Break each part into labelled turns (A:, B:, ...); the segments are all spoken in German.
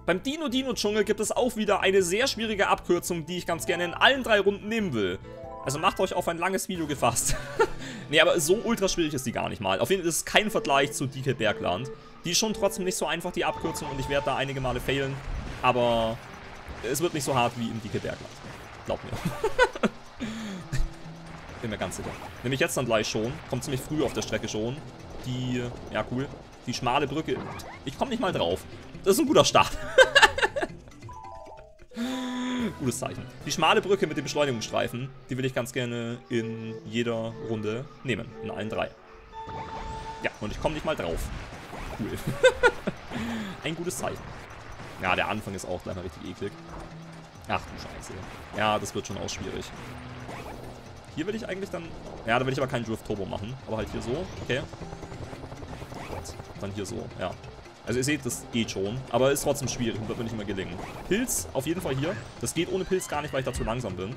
A: Beim Dino-Dino-Dschungel gibt es auch wieder eine sehr schwierige Abkürzung, die ich ganz gerne in allen 3 Runden nehmen will. Also macht euch auf ein langes Video gefasst. Nee, aber so ultra schwierig ist die gar nicht mal. Auf jeden Fall ist es kein Vergleich zu DK Bergland. Die ist schon trotzdem nicht so einfach, die Abkürzung, und ich werde da einige Male failen. Aber es wird nicht so hart wie im DK Bergland. Glaubt mir. Bin mir ganz sicher. Nämlich jetzt dann gleich schon. Kommt ziemlich früh auf der Strecke schon. Die, ja cool, die schmale Brücke. Ich komme nicht mal drauf. Das ist ein guter Start. Gutes Zeichen. Die schmale Brücke mit dem Beschleunigungsstreifen, die will ich ganz gerne in jeder Runde nehmen. In allen 3. Ja, und ich komme nicht mal drauf. Cool. Ein gutes Zeichen. Ja, der Anfang ist auch gleich mal richtig eklig. Ach du Scheiße. Ja, das wird schon auch schwierig. Hier will ich eigentlich dann... Ja, da will ich aber keinen Drift Turbo machen. Aber halt hier so. Okay. Gut. Dann hier so. Ja. Also ihr seht, das geht schon. Aber ist trotzdem schwierig und wird mir nicht mehr gelingen. Pilz auf jeden Fall hier. Das geht ohne Pilz gar nicht, weil ich da zu langsam bin.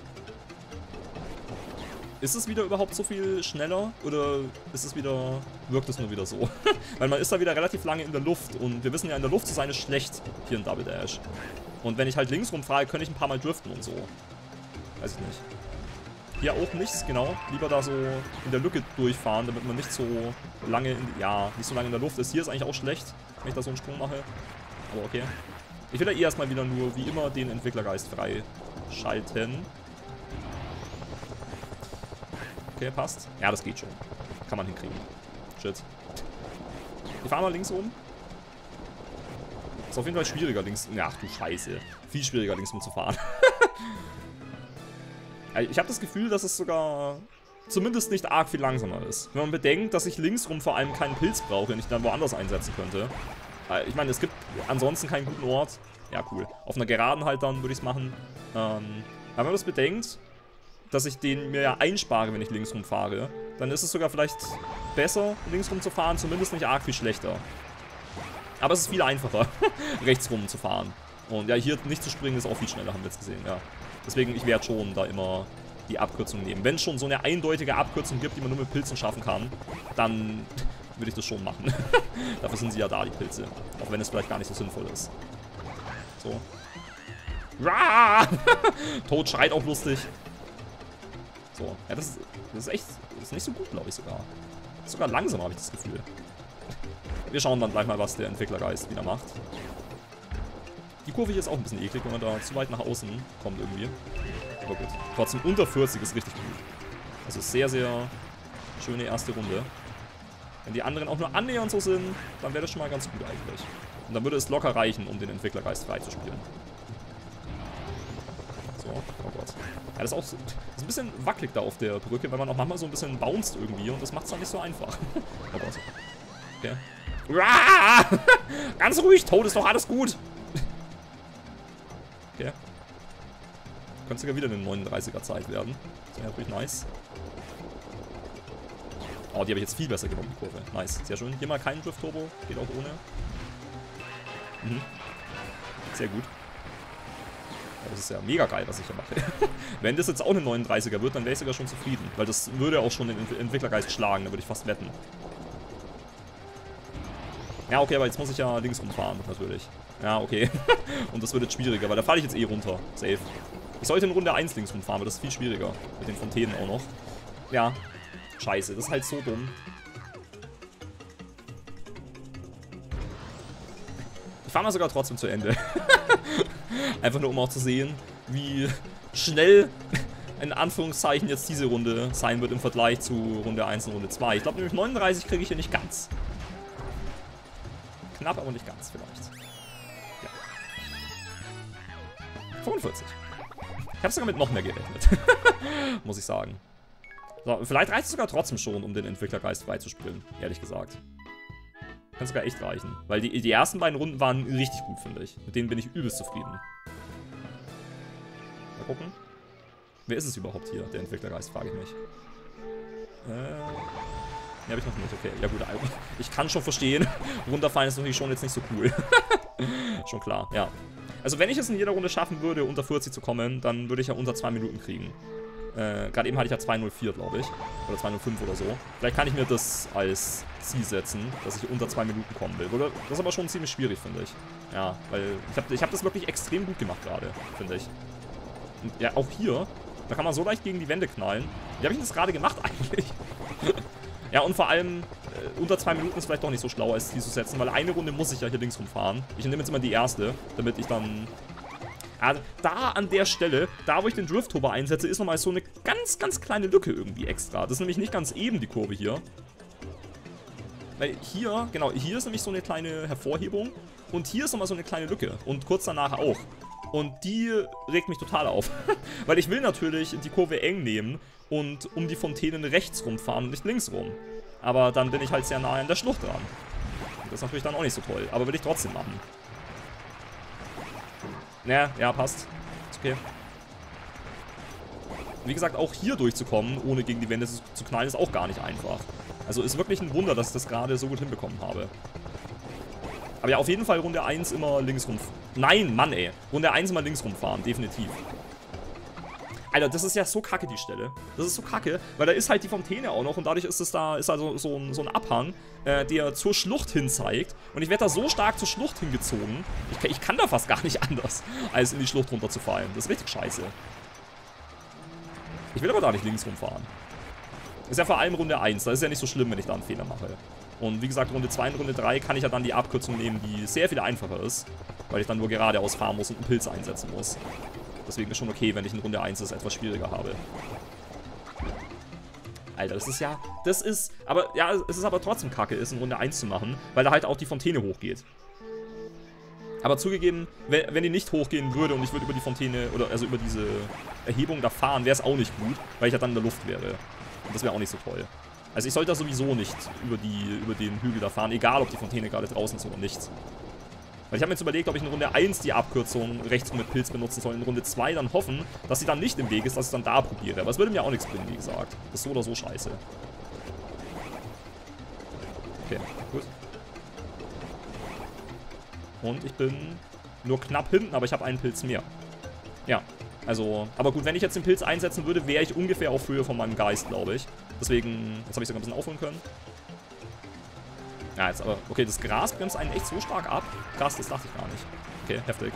A: Ist es wieder überhaupt so viel schneller? Oder ist es wieder... wirkt es nur wieder so? Weil man ist da wieder relativ lange in der Luft. Und wir wissen ja, in der Luft zu sein ist schlecht. Hier in Double Dash. Und wenn ich halt links rumfahre, könnte ich ein paar Mal driften und so. Weiß ich nicht. Hier auch nichts, genau. Lieber da so in der Lücke durchfahren, damit man nicht so lange nicht so lange in der Luft ist. Hier ist eigentlich auch schlecht, wenn ich da so einen Sprung mache. Aber okay. Ich will da erstmal wieder nur, wie immer, den Entwicklergeist freischalten. Okay, passt. Ja, das geht schon. Kann man hinkriegen. Shit. Wir fahren mal links rum. Ist auf jeden Fall schwieriger links. Ach du Scheiße. Viel schwieriger links rum zu fahren. Ich habe das Gefühl, dass es sogar zumindest nicht arg viel langsamer ist. Wenn man bedenkt, dass ich linksrum vor allem keinen Pilz brauche, den ich dann woanders einsetzen könnte. Ich meine, es gibt ansonsten keinen guten Ort. Ja, cool. Auf einer Geraden halt dann würde ich es machen. Aber wenn man das bedenkt, dass ich den mir ja einspare, wenn ich linksrum fahre, dann ist es sogar vielleicht besser, linksrum zu fahren, zumindest nicht arg viel schlechter. Aber es ist viel einfacher, rechtsrum zu fahren. Und ja, hier nicht zu springen ist auch viel schneller, haben wir jetzt gesehen, ja. Deswegen, ich werde schon da immer die Abkürzung nehmen. Wenn es schon so eine eindeutige Abkürzung gibt, die man nur mit Pilzen schaffen kann, dann würde ich das schon machen. Dafür sind sie ja da, die Pilze. Auch wenn es vielleicht gar nicht so sinnvoll ist. So. Toad schreit auch lustig. So. Ja, das ist echt... Das ist nicht so gut, glaube ich sogar. Das ist sogar langsam, habe ich das Gefühl. Wir schauen dann gleich mal, was der Entwicklergeist wieder macht. Die Kurve hier ist auch ein bisschen eklig, wenn man da zu weit nach außen kommt irgendwie. Aber gut. Trotzdem unter 40 ist richtig gut. Also sehr, sehr schöne erste Runde. Wenn die anderen auch nur annähernd so sind, dann wäre das schon mal ganz gut eigentlich. Und dann würde es locker reichen, um den Entwicklergeist freizuspielen. So, oh Gott. Ja, das ist auch so, das ist ein bisschen wackelig da auf der Brücke, weil man auch manchmal so ein bisschen bounced irgendwie und das macht es dann nicht so einfach. Oh Gott. Okay. Ganz ruhig, Toad, ist doch alles gut. Okay. Könnte sogar wieder eine 39er Zeit werden. Das wäre natürlich nice. Oh, die habe ich jetzt viel besser genommen, die Kurve. Nice, sehr schön. Hier mal keinen Drift Turbo. Geht auch ohne. Mhm. Sehr gut. Ja, das ist ja mega geil, was ich hier mache. Wenn das jetzt auch eine 39er wird, dann wäre ich sogar schon zufrieden. Weil das würde auch schon den Entwicklergeist schlagen. Da würde ich fast wetten. Ja, okay, aber jetzt muss ich ja links rumfahren, natürlich. Ja, okay. Und das wird jetzt schwieriger, weil da falle ich jetzt eh runter. Safe. Ich sollte in Runde 1 links rumfahren, aber das ist viel schwieriger. Mit den Fontänen auch noch. Ja. Scheiße, das ist halt so dumm. Ich fahre mal sogar trotzdem zu Ende. Einfach nur, um auch zu sehen, wie schnell in Anführungszeichen jetzt diese Runde sein wird im Vergleich zu Runde 1 und Runde 2. Ich glaube nämlich 39 kriege ich hier nicht ganz. Knapp, aber nicht ganz vielleicht. Ja. 45. Ich habe sogar mit noch mehr gerechnet. Muss ich sagen. So, vielleicht reicht es sogar trotzdem schon, um den Entwicklergeist freizuspielen. Ehrlich gesagt. Kann sogar echt reichen. Weil die ersten beiden Runden waren richtig gut, finde ich. Mit denen bin ich übelst zufrieden. Mal gucken. Wer ist es überhaupt hier, der Entwicklergeist, frage ich mich. Ne, habe ich noch nicht. Okay, ja gut. Ich kann schon verstehen. Runterfallen ist natürlich schon jetzt nicht so cool. Schon klar, ja. Also wenn ich es in jeder Runde schaffen würde, unter 40 zu kommen, dann würde ich ja unter 2 Minuten kriegen. Gerade eben hatte ich ja 204, glaube ich. Oder 205 oder so. Vielleicht kann ich mir das als Ziel setzen, dass ich unter 2 Minuten kommen will. Oder, das ist aber schon ziemlich schwierig, finde ich. Ja, weil ich hab das wirklich extrem gut gemacht gerade, finde ich. Und ja, auch hier, da kann man so leicht gegen die Wände knallen. Wie habe ich das gerade gemacht eigentlich? Ja, und vor allem, unter 2 Minuten ist vielleicht doch nicht so schlau, als Ziel zu setzen, weil eine Runde muss ich ja hier links rumfahren. Ich nehme jetzt immer die erste, damit ich dann... Also, da an der Stelle, da wo ich den Drift-Turbo einsetze, ist nochmal so eine ganz, ganz kleine Lücke irgendwie extra. Das ist nämlich nicht ganz eben, die Kurve hier. Weil hier, genau, hier ist nämlich so eine kleine Hervorhebung. Und hier ist nochmal so eine kleine Lücke. Und kurz danach auch. Und die regt mich total auf. Weil ich will natürlich die Kurve eng nehmen und um die Fontänen rechts rumfahren und nicht links rum. Aber dann bin ich halt sehr nah an der Schlucht dran. Und das ist natürlich dann auch nicht so toll. Aber will ich trotzdem machen. Ja, passt. Ist okay. Wie gesagt, auch hier durchzukommen, ohne gegen die Wände zu knallen, ist auch gar nicht einfach. Also ist wirklich ein Wunder, dass ich das gerade so gut hinbekommen habe. Aber ja, auf jeden Fall Runde 1 immer links rum. Nein, Mann, ey. Runde 1 immer links rumfahren, definitiv. Alter, das ist ja so kacke, die Stelle. Das ist so kacke, weil da ist halt die Fontäne auch noch und dadurch ist es da, ist also so ein Abhang, der zur Schlucht hin zeigt. Und ich werde da so stark zur Schlucht hingezogen. Ich kann da fast gar nicht anders, als in die Schlucht runterzufallen. Das ist richtig scheiße. Ich will aber da nicht links rumfahren. Ist ja vor allem Runde 1, da ist ja nicht so schlimm, wenn ich da einen Fehler mache. Und wie gesagt, Runde 2 und Runde 3 kann ich ja dann die Abkürzung nehmen, die sehr viel einfacher ist. Weil ich dann nur geradeaus fahren muss und einen Pilz einsetzen muss. Deswegen ist schon okay, wenn ich in Runde 1 es etwas schwieriger habe. Alter, das ist, aber es ist aber trotzdem kacke, es in Runde 1 zu machen, weil da halt auch die Fontäne hochgeht. Aber zugegeben, wenn die nicht hochgehen würde und ich würde über die Fontäne, oder also über diese Erhebung da fahren, wäre es auch nicht gut, weil ich ja dann in der Luft wäre. Und das wäre auch nicht so toll. Also ich sollte da sowieso nicht über den Hügel da fahren, egal ob die Fontäne gerade draußen ist oder nicht. Weil ich habe mir jetzt überlegt, ob ich in Runde 1 die Abkürzung rechts mit Pilz benutzen soll, in Runde 2 dann hoffen, dass sie dann nicht im Weg ist, dass ich es dann da probiere. Aber es würde mir auch nichts bringen, wie gesagt. Das ist so oder so scheiße. Okay, gut. Und ich bin nur knapp hinten, aber ich habe einen Pilz mehr. Ja, also, aber gut, wenn ich jetzt den Pilz einsetzen würde, wäre ich ungefähr auf Höhe von meinem Geist, glaube ich. Deswegen, jetzt habe ich sogar ein bisschen aufholen können. Ja, jetzt aber, okay, das Gras bremst einen echt so stark ab. Krass, das dachte ich gar nicht. Okay, heftig.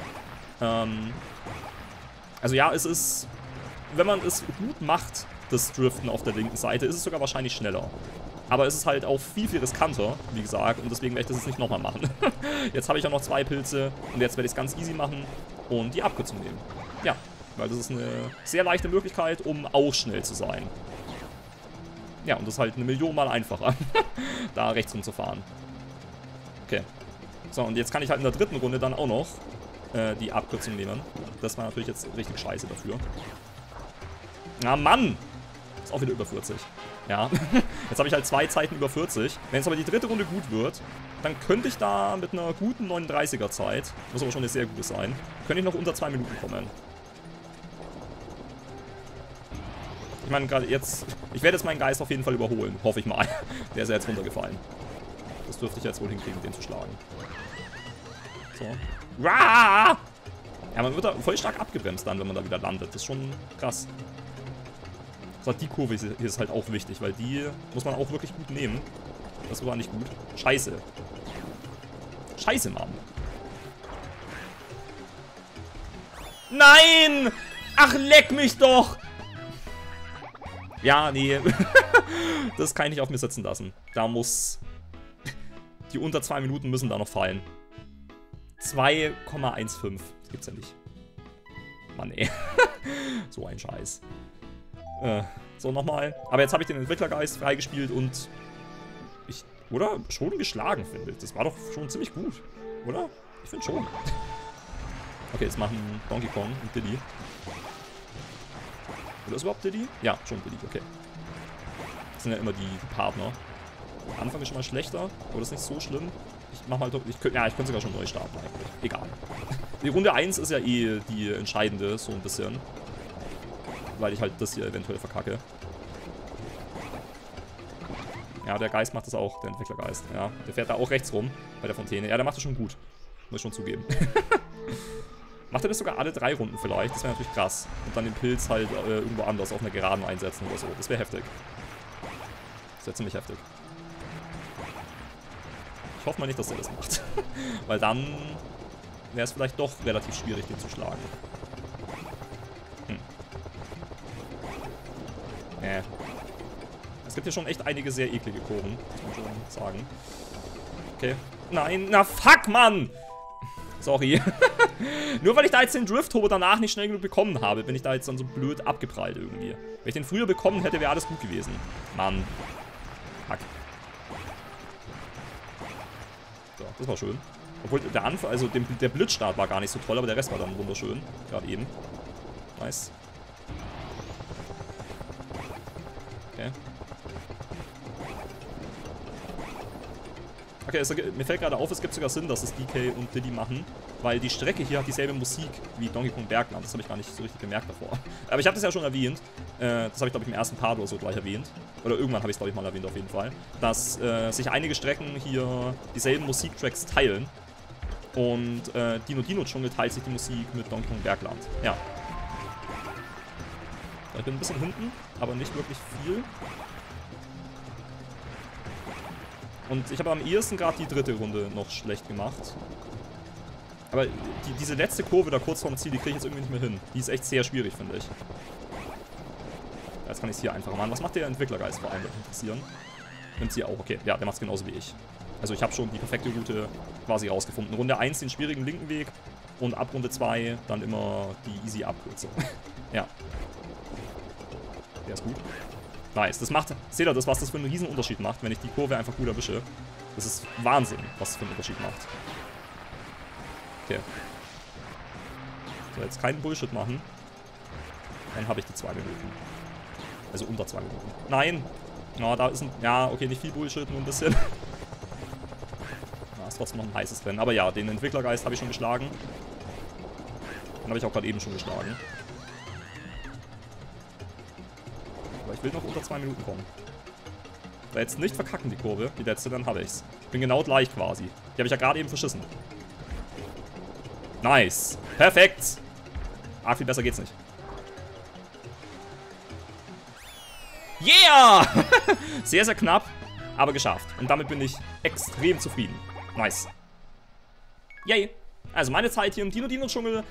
A: Also ja, es ist, wenn man es gut macht, das Driften auf der linken Seite, ist es sogar wahrscheinlich schneller. Aber es ist halt auch viel, viel riskanter, wie gesagt, und deswegen werde ich das jetzt nicht nochmal machen. Jetzt habe ich auch noch 2 Pilze und jetzt werde ich es ganz easy machen und die Abkürzung nehmen. Ja, weil das ist eine sehr leichte Möglichkeit, um auch schnell zu sein. Ja, und das ist halt 1 Million Mal einfacher, da rechts rumzufahren. Okay. So, und jetzt kann ich halt in der 3. Runde dann auch noch die Abkürzung nehmen. Das war natürlich jetzt richtig scheiße dafür. Na Mann! Ist auch wieder über 40. Ja. Jetzt habe ich halt 2 Zeiten über 40. Wenn jetzt aber die 3. Runde gut wird, dann könnte ich da mit einer guten 39er Zeit, muss aber schon eine sehr gute sein, könnte ich noch unter 2 Minuten kommen. Ich meine, gerade jetzt, ich werde jetzt meinen Geist auf jeden Fall überholen, hoffe ich mal. Der ist ja jetzt runtergefallen. Das dürfte ich jetzt wohl hinkriegen, den zu schlagen. So. Ja, man wird da voll stark abgebremst dann, wenn man da wieder landet. Das ist schon krass. So, die Kurve hier ist halt auch wichtig, weil die muss man auch wirklich gut nehmen. Das war nicht gut. Scheiße. Scheiße, Mann. Nein! Ach, leck mich doch! Ja, nee. Das kann ich nicht auf mir sitzen lassen. Da muss... Die unter 2 Minuten müssen da noch fallen. 2,15. Das gibt's ja nicht. Mann, ey. So ein Scheiß. So, nochmal. Aber jetzt habe ich den Entwicklergeist freigespielt und... Oder? Schon geschlagen, finde ich. Das war doch schon ziemlich gut. Oder? Ich finde schon. Okay, jetzt machen Donkey Kong und Diddy. Oder ist überhaupt Diddy? Ja, schon Diddy, okay. Das sind ja immer die Partner. Am Anfang ist schon mal schlechter, aber das ist nicht so schlimm. Ich mach mal doch. Ich könnte sogar schon neu starten eigentlich. Egal. Die Runde 1 ist ja eh die entscheidende, so ein bisschen. Weil ich halt das hier eventuell verkacke. Ja, der Geist macht das auch, der Entwicklergeist. Ja, der fährt da auch rechts rum bei der Fontäne. Ja, der macht das schon gut. Muss ich schon zugeben. Macht er das sogar alle 3 Runden vielleicht? Das wäre natürlich krass. Und dann den Pilz halt irgendwo anders auf einer Geraden einsetzen oder so. Das wäre heftig. Das wäre ziemlich heftig. Ich hoffe mal nicht, dass er das macht. Weil dann wäre es vielleicht doch relativ schwierig, den zu schlagen. Es gibt hier schon echt einige sehr eklige Kurven, muss man schon sagen. Okay. Nein, na fuck, Mann! Sorry. Nur weil ich da jetzt den Drift-Turbo danach nicht schnell genug bekommen habe, bin ich da jetzt dann so blöd abgeprallt irgendwie. Wenn ich den früher bekommen hätte, wäre alles gut gewesen. Mann. Hack. So, das war schön. Obwohl der Anfang, also der Blitzstart war gar nicht so toll, aber der Rest war dann wunderschön. Gerade eben. Nice. Okay. Okay, also, mir fällt gerade auf, es gibt sogar Sinn, dass es DK und Diddy machen, weil die Strecke hier hat dieselbe Musik wie Donkey Kong Bergland. Das habe ich gar nicht so richtig gemerkt davor. Aber ich habe das ja schon erwähnt. Das habe ich, glaube ich, im ersten Part oder so gleich erwähnt. Oder irgendwann habe ich es, glaube ich, mal erwähnt auf jeden Fall. Dass sich einige Strecken hier dieselben Musiktracks teilen. Und Dino Dino Dschungel teilt sich die Musik mit Donkey Kong Bergland. Ja. Ich bin ein bisschen hinten, aber nicht wirklich viel. Und ich habe am ehesten gerade die dritte Runde noch schlecht gemacht. Aber diese letzte Kurve da kurz vorm Ziel, die kriege ich jetzt irgendwie nicht mehr hin. Die ist echt sehr schwierig, finde ich. Jetzt kann ich es hier einfach machen. Was macht der Entwicklergeist vor allem, würde mich interessieren? Nimmt sie auch, okay. Ja, der macht es genauso wie ich. Also ich habe schon die perfekte Route quasi rausgefunden. Runde 1 den schwierigen linken Weg und ab Runde 2 dann immer die easy Abkürzung. Ja. Der ist gut. Nice. Das macht, seht ihr das, was das für einen riesen Unterschied macht, wenn ich die Kurve einfach gut erwische. Das ist Wahnsinn, was das für einen Unterschied macht. Okay. So, jetzt keinen Bullshit machen. Dann habe ich die 2 Minuten. Also unter 2 Minuten. Nein! Na, da ist ein... Ja, okay, nicht viel Bullshit, nur ein bisschen. Na, ist trotzdem noch ein heißes Rennen. Aber ja, den Entwicklergeist habe ich schon geschlagen. Den habe ich auch gerade eben schon geschlagen. Aber ich will noch unter 2 Minuten kommen. Da jetzt nicht verkacken, die Kurve. Die letzte, dann habe ich's. Ich bin genau gleich quasi. Die habe ich ja gerade eben verschissen. Nice. Perfekt. Ah, viel besser geht's nicht. Yeah! Sehr, sehr knapp, aber geschafft. Und damit bin ich extrem zufrieden. Nice. Yay. Also meine Zeit hier im Dino Dino Dschungel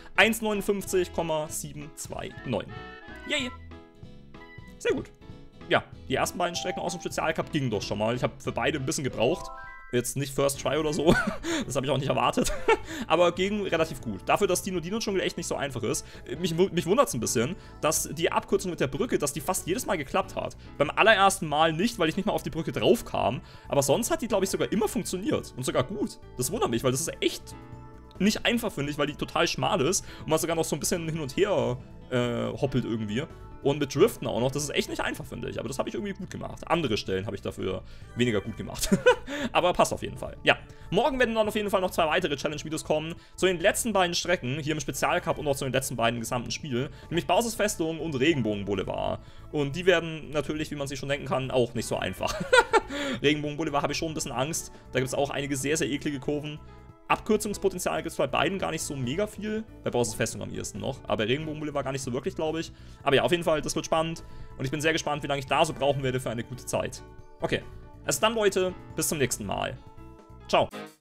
A: 1,59,729. Yay. Sehr gut. Ja, die ersten beiden Strecken aus dem Spezialcup gingen doch schon mal. Ich habe für beide ein bisschen gebraucht. Jetzt nicht First Try oder so. Das habe ich auch nicht erwartet. Aber ging relativ gut. Dafür, dass Dino Dino Dschungel echt nicht so einfach ist. Mich wundert es ein bisschen, dass die Abkürzung mit der Brücke, dass die fast jedes Mal geklappt hat. Beim allerersten Mal nicht, weil ich nicht mal auf die Brücke drauf kam. Aber sonst hat die, glaube ich, sogar immer funktioniert. Und sogar gut. Das wundert mich, weil das ist echt nicht einfach, finde ich, weil die total schmal ist. Und man sogar noch so ein bisschen hin und her hoppelt irgendwie. Und mit Driften auch noch, das ist echt nicht einfach, finde ich. Aber das habe ich irgendwie gut gemacht. Andere Stellen habe ich dafür weniger gut gemacht. Aber passt auf jeden Fall. Ja, morgen werden dann auf jeden Fall noch 2 weitere Challenge-Videos kommen. Zu den letzten beiden Strecken, hier im Spezialcup und auch zu den letzten beiden gesamten Spielen. Nämlich Bowsers Festung und Regenbogen Boulevard. Und die werden natürlich, wie man sich schon denken kann, auch nicht so einfach. Regenbogen Boulevard habe ich schon ein bisschen Angst. Da gibt es auch einige sehr, sehr eklige Kurven. Abkürzungspotenzial gibt es bei beiden gar nicht so mega viel. Bei Bowsers Festung am ehesten noch. Aber bei Regenbogen Boulevard gar nicht so wirklich, glaube ich. Aber ja, auf jeden Fall, das wird spannend. Und ich bin sehr gespannt, wie lange ich da so brauchen werde für eine gute Zeit. Okay, also dann, Leute, bis zum nächsten Mal. Ciao.